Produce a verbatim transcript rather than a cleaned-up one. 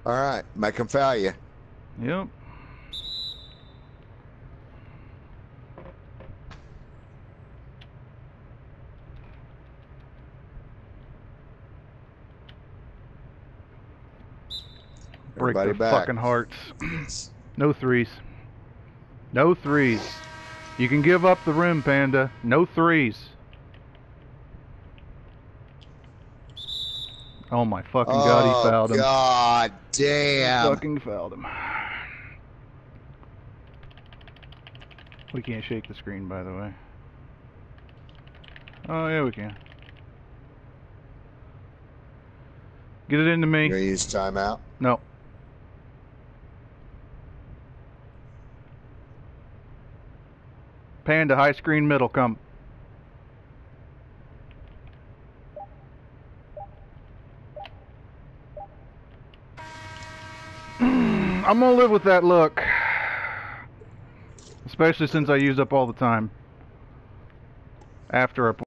All right, make them foul you. Yep. Break Everybody their back. fucking hearts. No threes. No threes. You can give up the rim, Panda. No threes. Oh my fucking god, he Oh, fouled him. God He damn. fucking fouled him. We can't shake the screen, by the way. Oh, yeah, we can. Get it into me. You're gonna use timeout? No. Panda, high screen, middle, come. I'm gonna live with that look. Especially since I used up all the time. After I